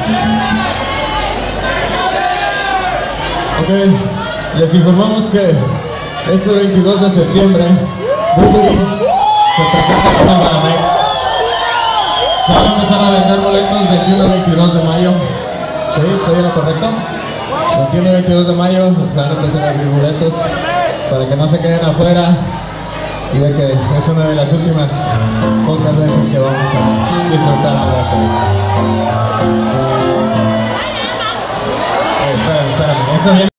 Ok, les informamos que este 22 de septiembre se presenta con el Banamex. Se van a empezar a vender boletos 21 y 22 de mayo. ¿Sí? ¿Está bien lo correcto? 21 y 22 de mayo se van a empezar a abrir boletos para que no se queden afuera y de que es una de las últimas pocas veces que vamos a disfrutar algo así. Espérame, eso viene.